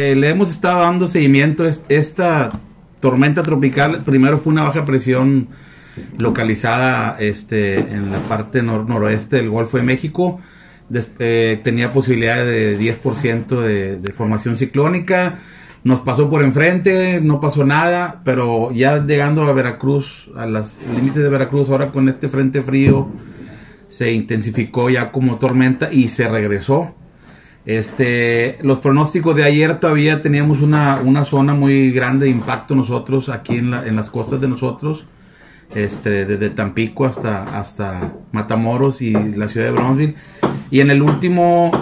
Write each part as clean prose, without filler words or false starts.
Le hemos estado dando seguimiento. Esta tormenta tropical primero fue una baja presión localizada en la parte noroeste del Golfo de México. Tenía posibilidad de 10% de formación ciclónica. Nos pasó por enfrente, no pasó nada, pero ya llegando a Veracruz, a los límites de Veracruz, ahora con este frente frío, se intensificó ya como tormenta y se regresó. Los pronósticos de ayer todavía teníamos una zona muy grande de impacto nosotros aquí en las costas de nosotros, desde Tampico hasta Matamoros y la ciudad de Brownsville. Y en el último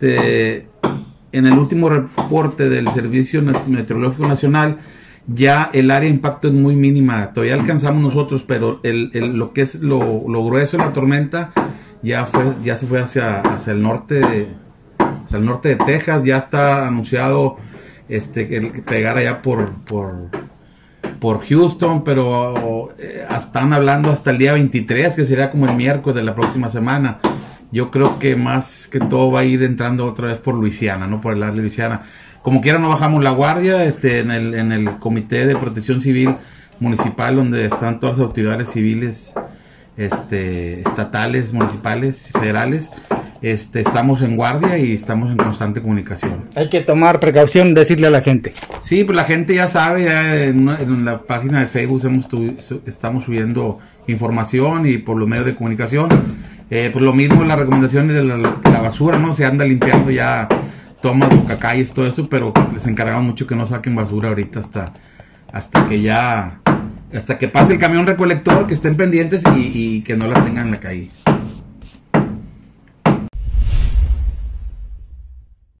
reporte del Servicio Meteorológico Nacional, ya el área de impacto es muy mínima. Todavía alcanzamos nosotros, pero lo que es lo grueso de la tormenta ya se fue hacia el norte de Texas. Ya está anunciado que pegar allá por Houston, pero están hablando hasta el día 23, que sería como el miércoles de la próxima semana. Yo creo que más que todo va a ir entrando otra vez por Luisiana, ¿no? Por el área de Luisiana. Como quiera, no bajamos la guardia. En el Comité de Protección Civil Municipal, donde están todas las autoridades civiles, estatales, municipales, federales, estamos en guardia y estamos en constante comunicación. Hay que tomar precaución, decirle a la gente. Sí, pues la gente ya sabe, ya en la página de Facebook estamos subiendo información y por los medios de comunicación. Pues lo mismo las recomendaciones de la basura, ¿no? Se anda limpiando ya tomas, bocacalles, todo eso, pero les encargamos mucho que no saquen basura ahorita hasta que pase el camión recolector, que estén pendientes y que no la tengan en la calle.